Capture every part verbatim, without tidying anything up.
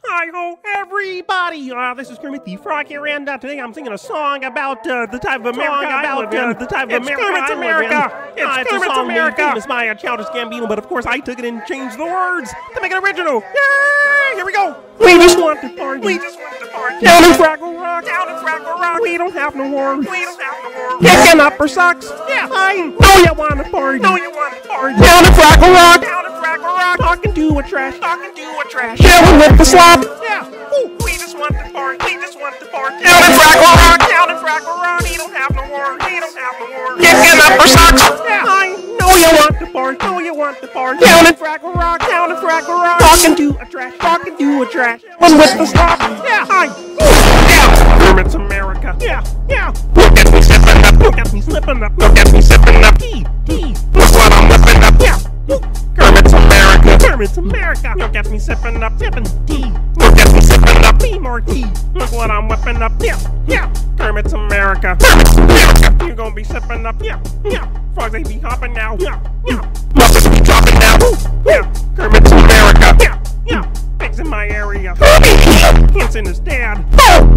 Hi ho, everybody! Uh, this is Kermit the Frog here, and uh, today I'm singing a song about uh, the type of America I about live in. uh, the type of it's America Kermit's I live in. America. It's uh, it's Kermit's a song America. made famous by uh, Childish Gambino, but of course I took it and changed the words to make it original. Yay! Here we go. We just want to party. We just want to party. Down in Fraggle Rock. Down in Fraggle Rock. We don't have no worries. We don't have no worries. Kicking up our socks. Yeah, I know you want to party. Know you want to party. Down in Fraggle Rock. Down in Fraggle Rock. Talking to a trash. Talking to a trash. Chilling with the slop. Yeah. Ooh. We just want to party. We just want to party. Down in Fraggle Rock. Down in Fraggle Rock. We don't have no worries. We don't have no worries. Kicking up our socks. Yeah, I know you want to party. Know you want to party. Down in Fraggle Rock. Down in Fraggle Rock. Talking to a trash. Talking to a trash. Chilling with the slop. Yeah, I. Yeah. Kermit's America. Yeah, yeah. Look at me sipping up. Look at me slipping up. Look at me sipping up. Tea, tea. Look what I'm whipping up. Yeah. Kermit's America. Kermit's America. Look at me sipping up. Sipping tea. Look at me sipping up. Tea, more tea. Look what I'm whipping up. Yeah, yeah. Kermit's America. Kermit's America. You're gonna be sipping up. Yeah, yeah. Frogs they be hopping now. Yeah, yeah. Muppets be dropping now. Yeah. Kermit's America. Yeah, yeah. Pigs in my area. Hanson is dead.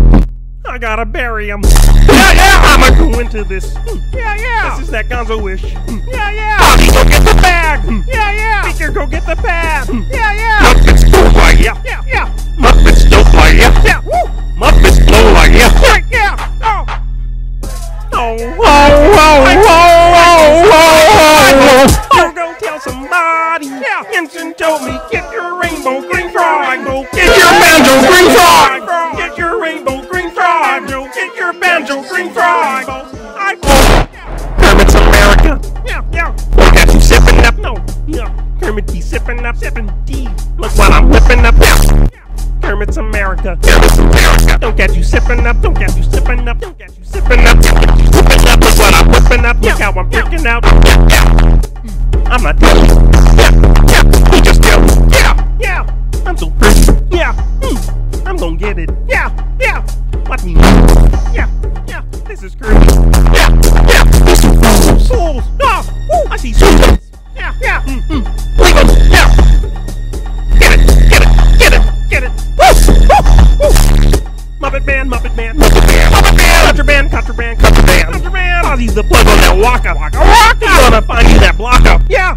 I gotta bury him. Yeah, yeah. I'ma go into this. Yeah, yeah. This is that gonzo wish. Yeah, yeah. Bobby, go get the bag. Yeah, yeah. Peter, go get the pad. Yeah, yeah. Muppets go like ya. Yeah, yeah. Muppets don't like ya. Yeah. Woo. Muppets blow like ya. Right, yeah. Oh. Oh, oh, oh, oh, oh, oh. Go tell somebody. Yeah. Hanson told me, get your rainbow green frog. Get your banjo green frog. Get your rainbow green frog. Get your banjo green frog. I Kermit's America. Yeah, yeah. Look at you sipping up. No, yeah. Kermit be sipping up, sipping tea. Look what I'm whipping up. Yeah. Kermit's America. Kermit's America. Don't get you sipping up. Don't get you sipping up. Don't get you sipping up. Don't get you sipping up. Look what I'm whipping up. Look how I'm freaking out. Yeah, yeah. I'm not telling you. Yeah, yeah. He just tell me. Yeah, yeah. I'm so pretty. Yeah. Mm. I'm gonna get it. Yeah, yeah. Watch me. Yeah, yeah. This is Kermit. Yeah, yeah. This is fools. Fools. Oh, ooh, I see souls. Yeah, yeah. Mm-hmm. Leave them. Yeah. Get it, get it, get it, get it. Woo, woo, woo. Muppet Man, Muppet Man, Muppet Man, Muppet Man. Contraband, contraband, contraband, contraband. Ozzy's the plug on that waka, waka, waka. I'm gonna find you that blocker. Yeah.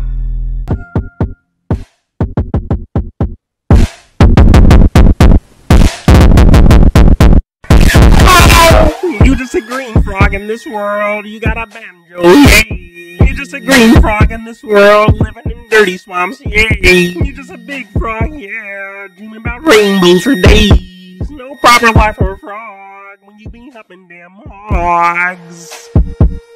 You just a green frog in this world, you got a banjo, yay! You just a green frog in this world, living in dirty swamps, yay! You just a big frog, yeah, dreaming about rainbows for days. No proper life for a frog when you be up in damn hogs.